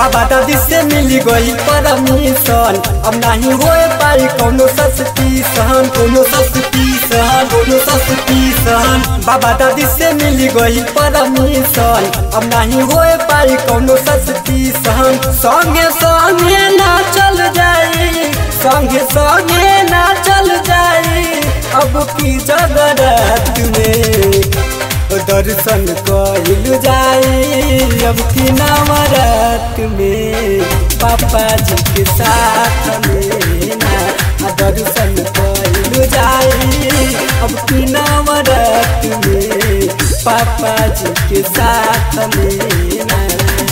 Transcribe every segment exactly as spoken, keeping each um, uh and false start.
बाबा दादी से मिली गई परमिशन, अब नहीं हो पाई कोनो सस्पेंशन, कोनो सस्पेंशन, कोनो सस्पेंशन। बाबा दादी से मिली गई परमिशन, अब नहीं हो पाई कोनो सस्पेंशन। संगे संगे ना चल जाई, संगे संगे ना चल जाई, अब की जगरात में दर्शन कइल जाई, अब की नवरात में पापा जी के साथ में ना दर्शन कइल जाई, अब की नवरात में पापा जी के साथ में ना।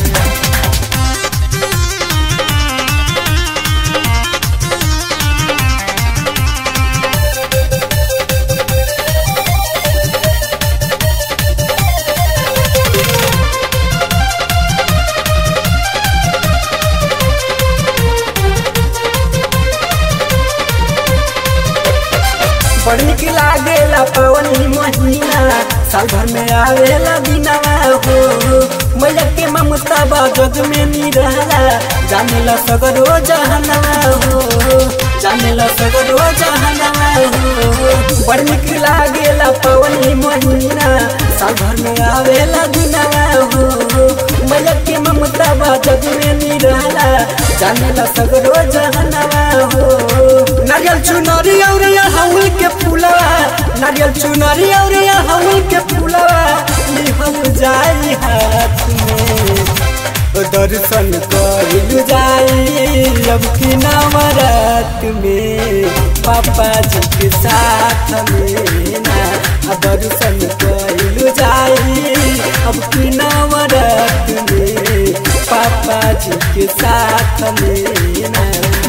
बड़ निक लागेला पवनी महीना, साल भर में आवेला दिनवा हो। मैया के ममता बा जग में नी रहला, जानेला सगरो जहनवा हो, जानेला सगरो जहनवा हो। बड़ निक लागेला पवनी महीना, साल भर में आवेला दिनवा हो। मैया के ममता बा जग में नी रहला, जानेला सगरो जहनवा हो। नारियल चुनरी और हउल के फूलवा, नारियल चुनरी और हउल के फूलवा लिहल जाई हाथ में, दर्शन कइल जाई, अब की नवरात में पापा जी के साथ में ना दर्शन कइल जाई, अब की नवरात में पापा जी के साथ में ना।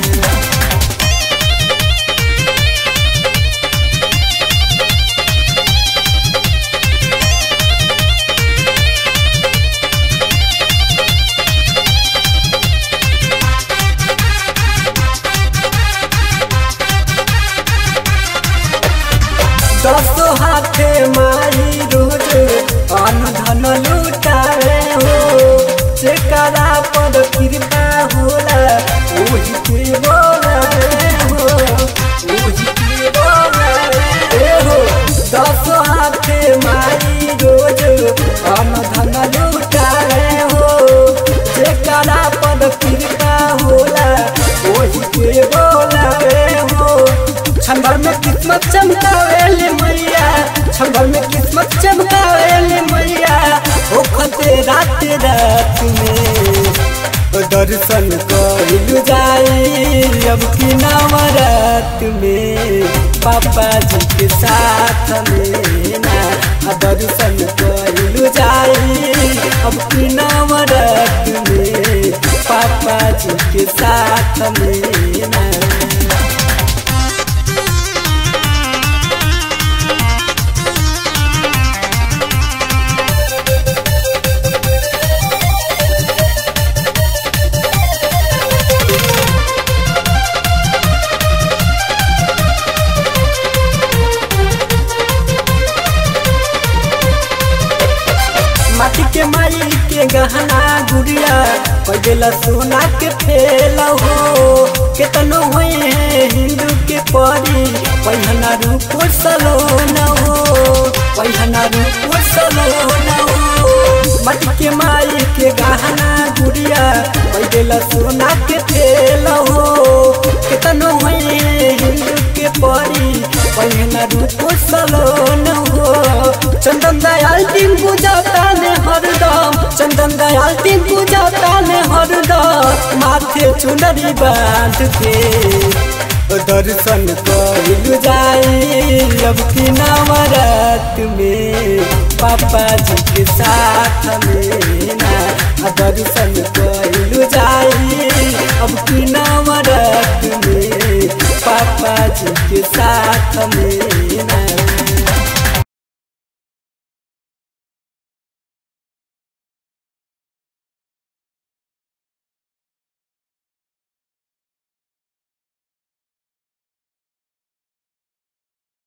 दसो हाथे माई रोज अन्न धन लुटावे हो, जेकरा पर कृपा होला ओही के बोलावे हो, ओही के बोलावे हो। दसो हाथे माई रोज अन्न धन लुटावे हो, जेकरा पर कृपा होला ओही के बोलावे हो। छंबर में किस्मत चमकावेले मैया, छंबर में किस्मत चमकावेले मैया, ओखते रात रात में दर्शन कइल जाई, अब की नवरात में पापा जी के साथ में ना दर्शन कइल जाई, अब की नवरात में पापा जी के साथ में ना। माटी के माई के गहना गुड़िया कदेला सोना के फेल हो, केतनो हुए हैं हिंदू के परी पहिना रूप सलोना हो, पहिना रूप सलोना हो। माटी के माई के गहना गुड़िया कदेला सोना के फेल हो, केतनो हुए हैं हिंदू के परी पहिना रूप सलोना हो। चंदन दयाल टीम पूजाता ने हरदम, चंदन दयाल टीम पूजाता ने हरदम, माथे चुनरी बांध के दर्शन कइल जाई, अब की नवरात में पापा जी के साथ में ना दर्शन कइल जाई, अब की नवरात में पापा जी के साथ में।